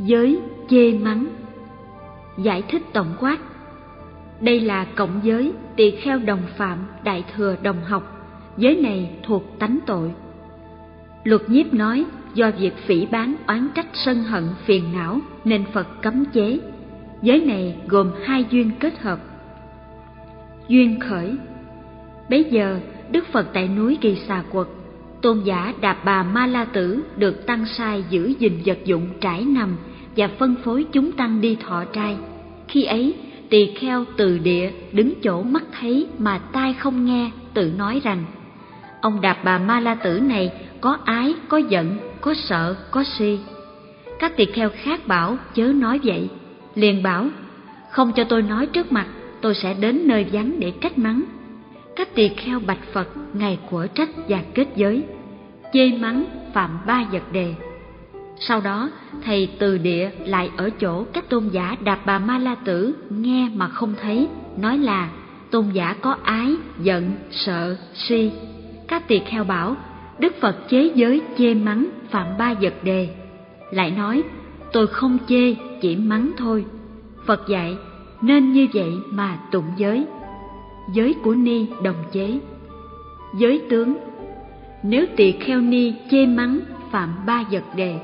Giới chê mắng. Giải thích tổng quát. Đây là cộng giới, tỳ kheo đồng phạm, đại thừa đồng học. Giới này thuộc tánh tội. Luật Nhiếp nói, do việc phỉ báng, oán trách, sân hận, phiền não nên Phật cấm chế. Giới này gồm hai duyên kết hợp. Duyên khởi. Bấy giờ Đức Phật tại núi Kỳ Xà Quật, tôn giả Đạp Bà Ma La Tử được tăng sai giữ gìn vật dụng trải nằm và phân phối chúng tăng đi thọ trai. Khi ấy tỳ kheo Từ Địa đứng chỗ mắt thấy mà tai không nghe, tự nói rằng: ông Đạp Bà Ma La Tử này có ái, có giận, có sợ, có si. Các tỳ kheo khác bảo chớ nói vậy, liền bảo: không cho tôi nói trước mặt, tôi sẽ đến nơi vắng để trách mắng. Các tỳ kheo bạch Phật ngày của trách và kết giới, chê mắng phạm 3 vật đề. Sau đó thầy Từ Địa lại ở chỗ các tôn giả Đạp Bà Ma La Tử nghe mà không thấy, nói là tôn giả có ái, giận, sợ, si. Các tỳ kheo bảo Đức Phật chế giới chê mắng phạm 3 vật đề. Lại nói tôi không chê, chỉ mắng thôi. Phật dạy nên như vậy mà tụng giới. Giới của ni đồng chế. Giới tướng. Nếu tỳ kheo ni chê mắng phạm 3 vật đề.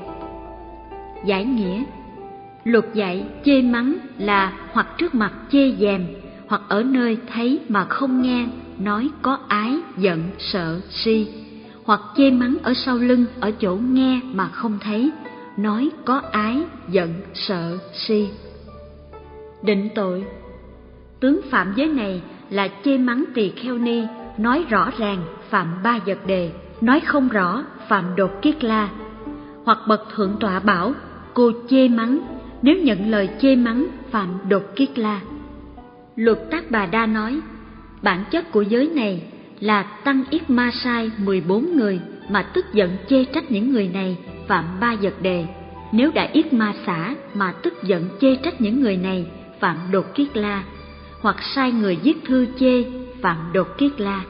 Giải nghĩa. Luật dạy chê mắng là hoặc trước mặt chê dèm, hoặc ở nơi thấy mà không nghe, nói có ái, giận, sợ, si. Hoặc chê mắng ở sau lưng, ở chỗ nghe mà không thấy, nói có ái, giận, sợ, si. Định tội. Tướng phạm giới này là chê mắng tỳ kheo ni, nói rõ ràng phạm 3 vật đề, nói không rõ phạm đột kiết la. Hoặc bậc thượng tọa bảo cô chê mắng, nếu nhận lời chê mắng phạm đột kiết la. Luật Tác Bà Đa nói bản chất của giới này là tăng yết ma sai 14 người mà tức giận chê trách những người này phạm 3 vật đề. Nếu đã yết ma xả mà tức giận chê trách những người này phạm đột kiết la. Hoặc sai người viết thư chê phạm đột kiết la.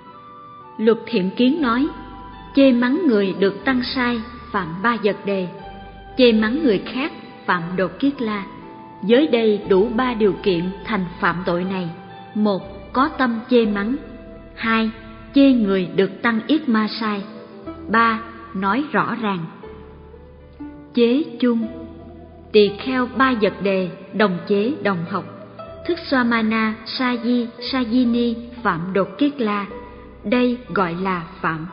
Luật Thiện Kiến nói chê mắng người được tăng sai phạm 3 vật đề, chê mắng người khác phạm đột kiết la. Giới đây đủ 3 điều kiện thành phạm tội này: 1. Có tâm chê mắng. 2. Chê người được tăng yết ma sai. 3. Nói rõ ràng. Chế chung. Tỳ kheo 3 vật đề đồng chế đồng học. Thức Swamana, Saji, Sajini phạm đột kiết la. Đây gọi là phạm.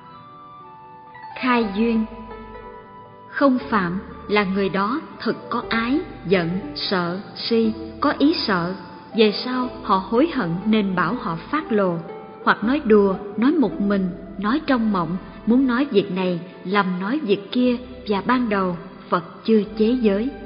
Khai duyên. Không phạm là người đó thực có ái, giận, sợ, si, có ý sợ. Về sau họ hối hận nên bảo họ phát lồ, hoặc nói đùa, nói một mình, nói trong mộng, muốn nói việc này, lầm nói việc kia, và ban đầu Phật chưa chế giới.